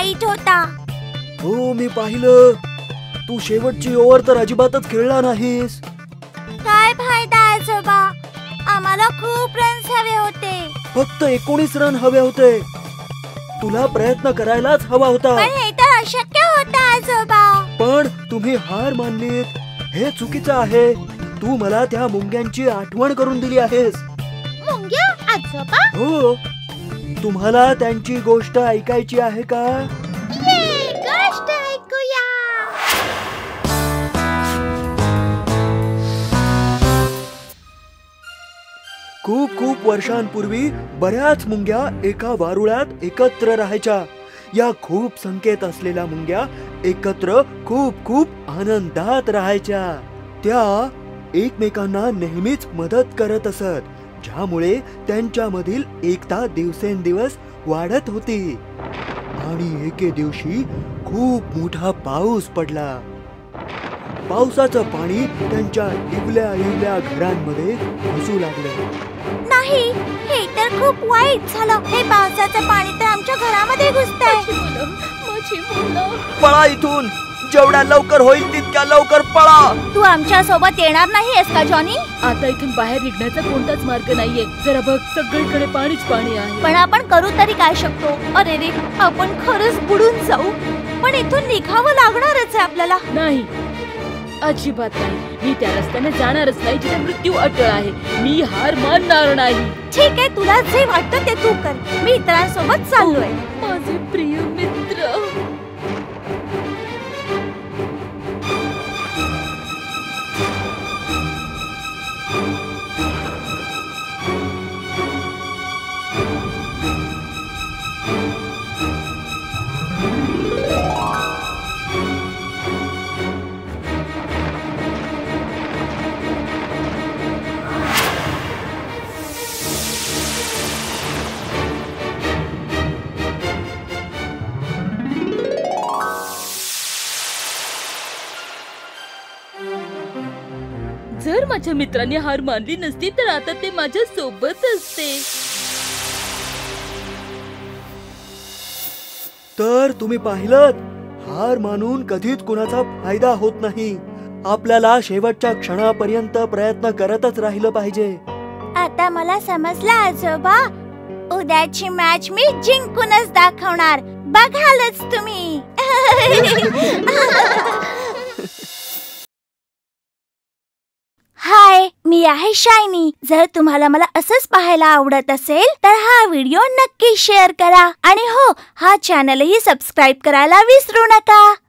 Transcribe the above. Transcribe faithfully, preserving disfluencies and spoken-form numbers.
वाईट होता. हो मी पाहिलं. तू शेवटची ओव्हर तर अजिबातच खेळला नाहीस. काय फायदा आजोबा, आम्हाला खूप रन्स हवे होते. फक्त एकोणीस रन हवे होते. तुला प्रयत्न करायलाच हवा होता. पण हे तर अशक्य होतं आजोबा. पण तुम्ही हार मानलीत हे चुकीचं आहे. तू मला त्या मुंग्यांची आठवण करून दिली आहेस. मुंग्या आजोबा? हो. तुम्हाला त्यांची गोष्ट ऐकायची आहे का? गोष्ट ऐकूया. खूप खूप वर्षांपूर्वी बऱ्याच मुंग्या एका वारुळात एकत्र राहायच्या. या खूप संख्येत असलेल्या मुंग्या एकत्र खूप खूप आनंदात राहायच्या. त्या एकमेकांना नेहमीच मदत करत असत, ज्यामुळे त्यांच्यामधील एकता दिवसेंदिवस वाढत होती. आणि एके दिवशी खूप मोठा पाऊस पडला. पावसाचं पाणी त्यांच्या इवल्या इवल्या घरांमध्ये घुसू लागलं. नाही, हे तर खूप वाईट झालं. हे पावसाचं पाणी तर आमच्या घरामध्ये घुसतंय. पळा इथून. जेवढ्या लवकर होईल तितक्या लवकर पळा. तू आमच्या सोबत येणार नाहीयेस का जॉनी? आता इथून बाहेर निघण्याचा कोणताच मार्ग नाहीये. जरा बघ, सगळीकडे पाणीच पाणी आहे. पण आपण करू तरी काय शकतो? अरे रे, आपण खरंच बुडून जाऊ. पण इथून निघावं लागणारच आहे आपल्याला. नाही, अजिबात नाही. मी त्या रस्त्याने जाणारच नाही जिथे मृत्यू अटळ आहे. मी हार मानणार नाही. ठीक आहे, तुला जे वाटतं ते तू कर. मी इतरांसोबत चाललोय. माझे प्रिय मित्र. जर माझ्या मित्रांनी हार मानली नसती तर आता ते माझ्या सोबत असते. तर तुम्ही पाहिलंत, हार मानून कधीच कुणाचा फायदा होत नाही. आपल्याला शेवटच्या क्षणापर्यंत प्रयत्न करतच राहिलं पाहिजे. आता मला समजलं आजोबा. उद्याची मॅच मी जिंकूनच दाखवणार. बघालच तुम्ही. हाय, मी आहे शायनी. जर तुम्हाला मला असंच पाहायला आवडत असेल तर हा व्हिडिओ नक्की शेअर करा. आणि हो, हा चॅनलही सबस्क्राईब करायला विसरू नका.